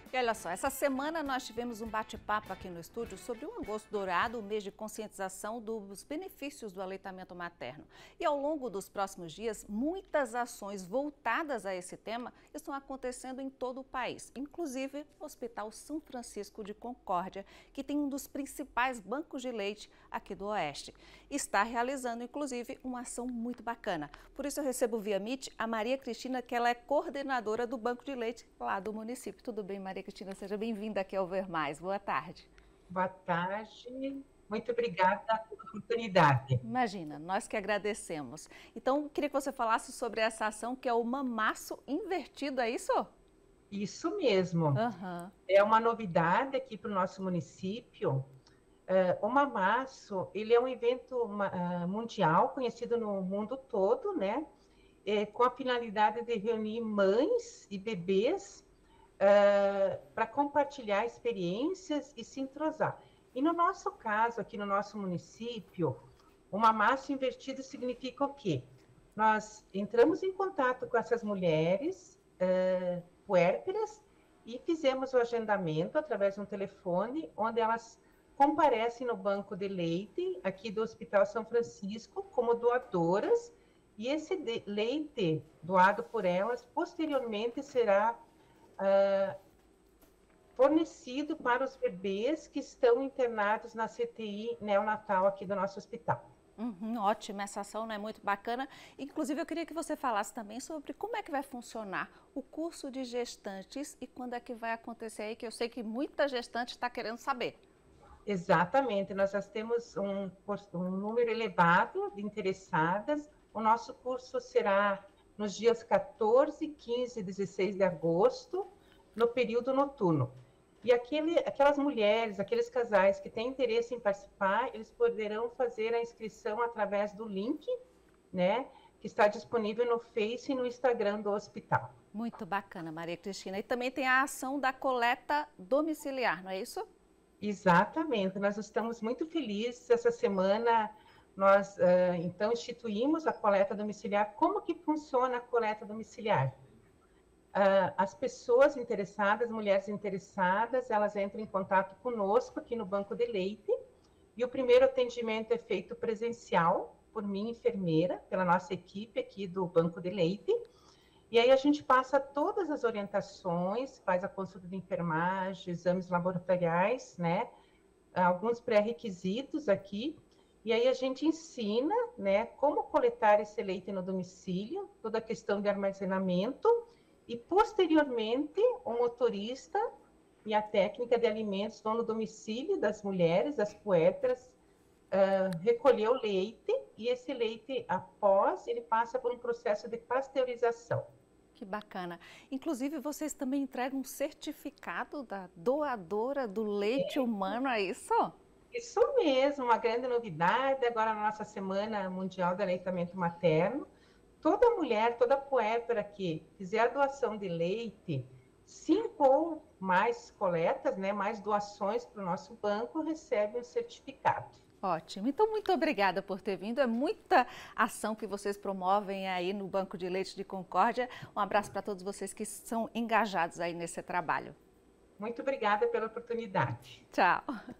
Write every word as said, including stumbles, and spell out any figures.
E olha só, essa semana nós tivemos um bate-papo aqui no estúdio sobre o Agosto Dourado, o mês de conscientização dos benefícios do aleitamento materno. E ao longo dos próximos dias, muitas ações voltadas a esse tema estão acontecendo em todo o país, inclusive o Hospital São Francisco de Concórdia, que tem um dos principais bancos de leite aqui do Oeste. Está realizando, inclusive, uma ação muito bacana. Por isso eu recebo via Meet a Maria Cristina, que ela é coordenadora do Banco de Leite lá do município. Tudo bem, Maria Cristina? Seja bem-vinda aqui ao Ver Mais. Boa tarde. Boa tarde, muito obrigada pela oportunidade. Imagina, nós que agradecemos. Então, queria que você falasse sobre essa ação que é o mamaço invertido, é isso? Isso mesmo, Aham. é uma novidade aqui para o nosso município. Uh, o Mamaço, ele é um evento uh, mundial, conhecido no mundo todo, né? É, com a finalidade de reunir mães e bebês uh, para compartilhar experiências e se entrosar. E no nosso caso, aqui no nosso município, o Mamaço invertido significa o quê? Nós entramos em contato com essas mulheres uh, puérperas e fizemos o agendamento através de um telefone, onde elas comparecem no banco de leite aqui do Hospital São Francisco como doadoras, e esse leite doado por elas posteriormente será uh, fornecido para os bebês que estão internados na C T I neonatal aqui do nosso hospital. Uhum, ótima, essa ação, né? Muito bacana. Inclusive, eu queria que você falasse também sobre como é que vai funcionar o curso de gestantes e quando é que vai acontecer aí, que eu sei que muita gestante está querendo saber. Exatamente, nós já temos um, um número elevado de interessadas. O nosso curso será nos dias quatorze, quinze e dezesseis de agosto, no período noturno. E aquele, aquelas mulheres, aqueles casais que têm interesse em participar, eles poderão fazer a inscrição através do link, né, que está disponível no Face e no Instagram do hospital. Muito bacana, Maria Cristina. E também tem a ação da coleta domiciliar, não é isso? Exatamente, nós estamos muito felizes. Essa semana nós, uh, então, instituímos a coleta domiciliar. Como que funciona a coleta domiciliar? Uh, as pessoas interessadas, mulheres interessadas, elas entram em contato conosco aqui no Banco de Leite, e o primeiro atendimento é feito presencial, por mim, enfermeira, pela nossa equipe aqui do Banco de Leite. E aí a gente passa todas as orientações, faz a consulta de enfermagem, exames laboratoriais, né? Alguns pré-requisitos aqui. E aí a gente ensina, né, como coletar esse leite no domicílio, toda a questão de armazenamento, e posteriormente o motorista e a técnica de alimentos vão no domicílio das mulheres, das puérperas, uh, recolher o leite, e esse leite, após, ele passa por um processo de pasteurização. Que bacana. Inclusive, vocês também entregam um certificado da doadora do leite humano, é isso? Isso mesmo, uma grande novidade, agora na nossa Semana Mundial do Aleitamento Materno. Toda mulher, toda puérpera que fizer a doação de leite, cinco ou mais coletas, né, mais doações para o nosso banco, recebe um certificado. Ótimo. Então, muito obrigada por ter vindo. É muita ação que vocês promovem aí no Banco de Leite de Concórdia. Um abraço para todos vocês que são engajados aí nesse trabalho. Muito obrigada pela oportunidade. Tchau.